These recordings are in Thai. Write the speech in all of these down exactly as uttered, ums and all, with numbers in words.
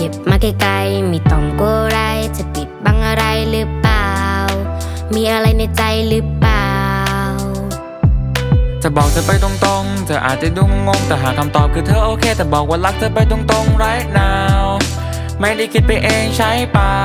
ก็บมาไกลๆไม่ต้องกลัวอะไรจะปิดบังอะไรหรือเปล่ามีอะไรในใจหรือเปล่าจะบอกเธอไปตรงๆเธออาจจะดูงงแต่หาคำตอบคือเธอโอเคแต่บอกว่ารักเธอไปตรงๆ right now ไม่ได้คิดไปเองใช่เปล่า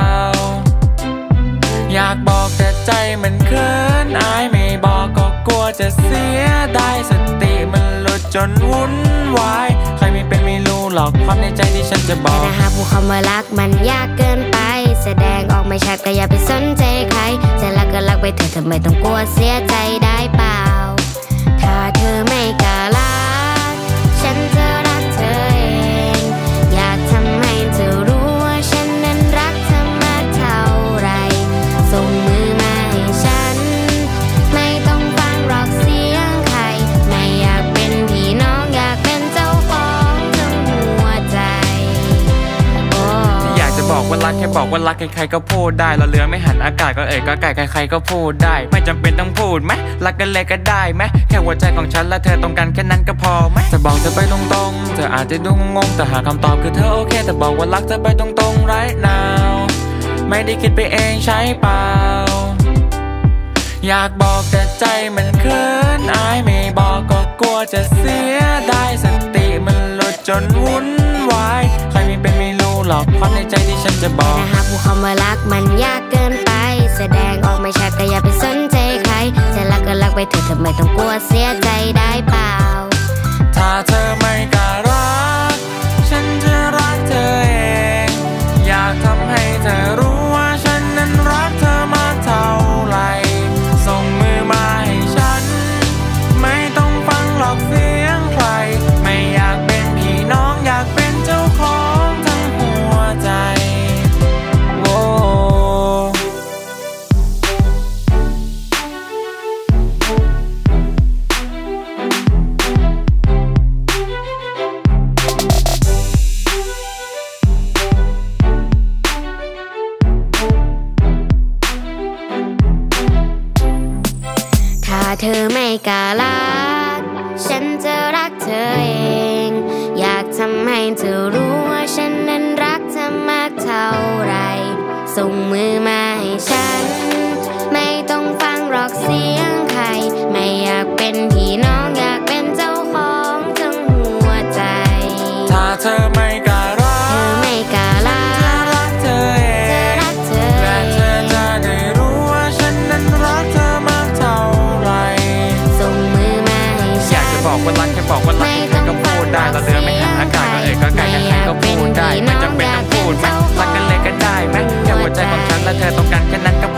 อยากบอกแต่ใจมันเขินอายไม่บอกก็กลัวจะเสียได้สติมันหลุดจนวุ่นวายใครไม่เป็นไม่รู้หรอกความในใจที่ฉันจะบอกแต่ถ้าหากพูดคำว่ารักมันยากเกินไปแสดงออกไม่ชัดก็อย่าไปสนใจใครจะรักก็รักไปเถอะเธอไม่ต้องกลัวเสียใจได้เปล่าถ้าเธอไม่กล้ารักฉันจะรักเธอเองอยากทำให้เธอรู้ว่าฉันนั้นรักเธอมากเท่าไรส่งมือมาให้ฉันไม่ต้องฟังหรอกเสียงใครไม่อยากเป็นพี่น้องอยากเป็นเจ้าของทั้งหัวใจอยากจะบอกว่ารักแค่บอกว่ารักใครๆก็พูดได้เราเรือไม่หันอากาศก็เอ่ยก็ไก่ใครๆก็พูดได้ไม่จำเป็นต้องพูดไหมรักกันเลยก็ได้ไหมแค่หัวใจของฉันและเธอตรงกันแค่นั้นก็พอไหมจะบอกเธอไปตรงๆเธออาจจะดูงงแต่หาคำตอบคือเธอโอเคแต่บอกว่ารักเธอไปตรงๆ right now ไม่ได้คิดไปเองใช่เปล่าอยากบอกแต่ใจมันเขินอายไม่บอกก็กลัวจะเสียได้สติมันหลุดจนวุ่นวายใครไม่เป็นไม่รู้หรอกความในใจที่ฉันจะบอกแต่หากพูดคำว่ารักมันยากเกินไปแสดงออกไม่ชัดก็อย่าไปสนใจใครจะรักก็รักไปเถอะเธอไม่ต้องกลัวเสียใจได้เปล่าถ้าเธอไม่กล้ารักฉันจะรักเธอเองอยากทำให้เธอรู้ว่าฉันนั้นรักเธอมากเท่าไรส่งมือมาให้ฉันไม่ต้องฟังหรอกเสียงใครไม่อยากเป็นพี่น้องอยากเป็นเจ้าของทั้งหัวใจโอ้ถ้าเธอไม่กล้ารักฉันจะรักเธอเองอยากทำให้เธอรู้ว่าฉันนั้นรักเธอมากเท่าไรส่งมือมาให้ฉันไม่ต้องฟังหรอกเสียงใครไม่อยากเป็นพี่น้องอยากเป็นเจ้าของทั้งหัวใจถ้าเธอไม่กล้ารักเธอไม่กล้ารักจะรักเธอเองจะรักเธอและเธอจะได้รู้ว่าฉันนั้นรักเธอมากเท่าไรส่งมือมาให้ฉันอยากจะบอกว่ารักแค่บอกว่ารักใครก็พูดได้เราเรือไม่หันอากาศก็เอ่ยก็ไก่ใครๆก็พูดได้ไม่จำเป็นต้องพูดไหมรักกันเลยก็ได้ไหมแค่หัวใจของฉันและเธอตรงกันแค่นั้นก็